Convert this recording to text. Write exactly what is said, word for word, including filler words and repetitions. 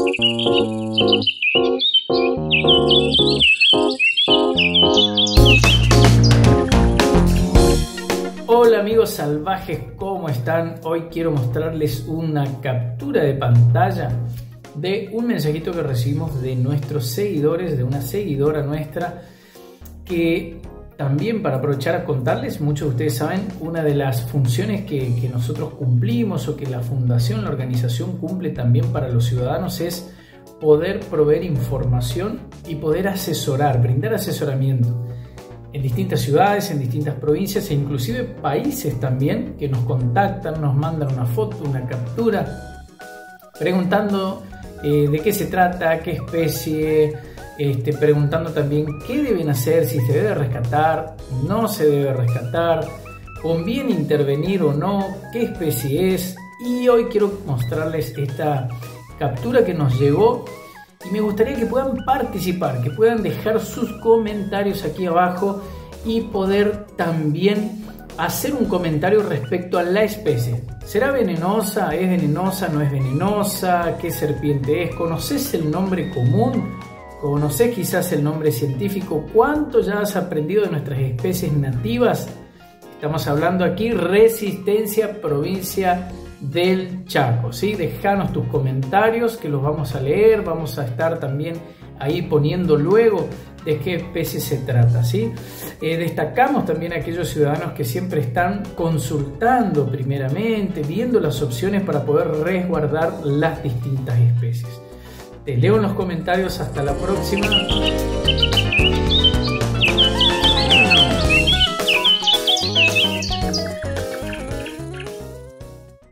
Hola amigos salvajes, ¿cómo están? Hoy quiero mostrarles una captura de pantalla de un mensajito que recibimos de nuestros seguidores, de una seguidora nuestra, que también, para aprovechar a contarles, muchos de ustedes saben, una de las funciones que, que nosotros cumplimos o que la fundación, la organización cumple también para los ciudadanos es poder proveer información y poder asesorar, brindar asesoramiento en distintas ciudades, en distintas provincias e inclusive países también que nos contactan, nos mandan una foto, una captura, preguntando eh, de qué se trata, qué especie, este, preguntando también qué deben hacer, si se debe rescatar, no se debe rescatar, conviene intervenir o no, qué especie es. Y hoy quiero mostrarles esta captura que nos llegó y me gustaría que puedan participar, que puedan dejar sus comentarios aquí abajo y poder también hacer un comentario respecto a la especie. ¿Será venenosa? ¿Es venenosa? ¿No es venenosa? ¿Qué serpiente es? ¿Conoces el nombre común? ¿Conoces quizás el nombre científico? ¿Cuánto ya has aprendido de nuestras especies nativas? Estamos hablando aquí Resistencia, provincia del Chaco, ¿sí? Dejanos tus comentarios que los vamos a leer, vamos a estar también ahí poniendo luego de qué especie se trata, ¿sí? Eh, destacamos también a aquellos ciudadanos que siempre están consultando primeramente, viendo las opciones para poder resguardar las distintas especies. Te leo en los comentarios, hasta la próxima.